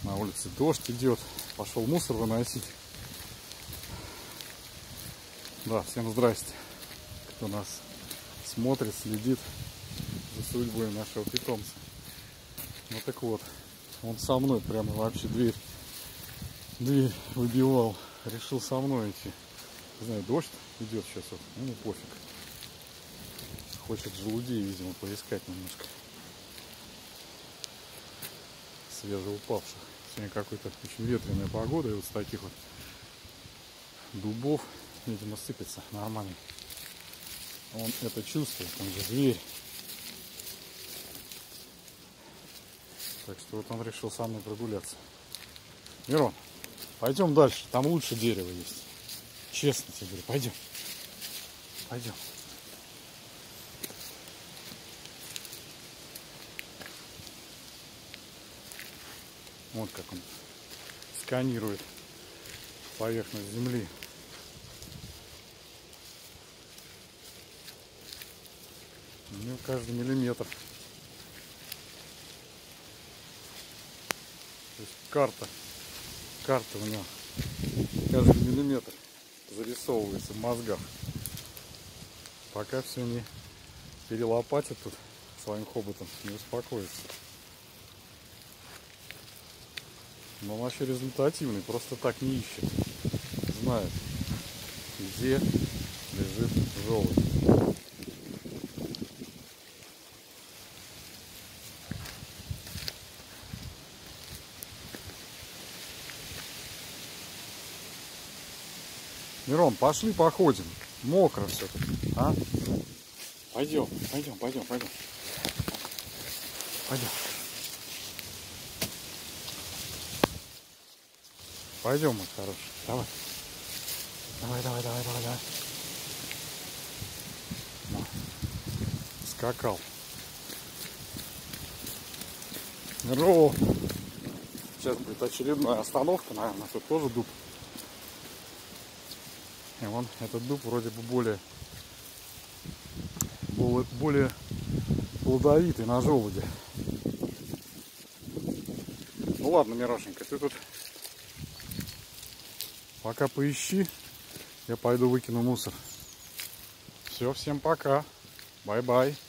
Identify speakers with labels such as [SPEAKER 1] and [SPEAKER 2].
[SPEAKER 1] На улице дождь идет. Пошел мусор выносить. Да, всем здрасте, кто нас смотрит, следит за судьбой нашего питомца. Ну так вот, он со мной прямо вообще дверь выбивал. Решил со мной идти. Не знаю, дождь идет сейчас вот, ну пофиг. Хочет желудей, видимо, поискать немножко. Свежеупавших. Сегодня какой-то очень ветреная погода, и вот с таких вот дубов, видимо, сыпется нормально. Он это чувствует, он же зверь. Так что вот он решил со мной прогуляться. Мирон, пойдем дальше, там лучше дерево есть. Честно тебе говорю, пойдем. Пойдем. Вот как он сканирует поверхность земли. У него каждый миллиметр. То есть карта у него. Каждый миллиметр зарисовывается в мозгах. Пока все не перелопатит тут своим хоботом, не успокоится. Но он вообще результативный, просто так не ищет. Знает, где лежит желудь. Мирон, пошли походим. Мокро все тут, а? Пойдем. Пойдем. Пойдем, мой хороший. Давай. Ну, скакал. Здорово. Сейчас будет очередная остановка, наверное, тут тоже дуб. И вон этот дуб вроде бы более плодовитый на желуде. Ну ладно, Мирошенька, ты тут пока поищи, я пойду выкину мусор. Все, всем пока. Бай-бай.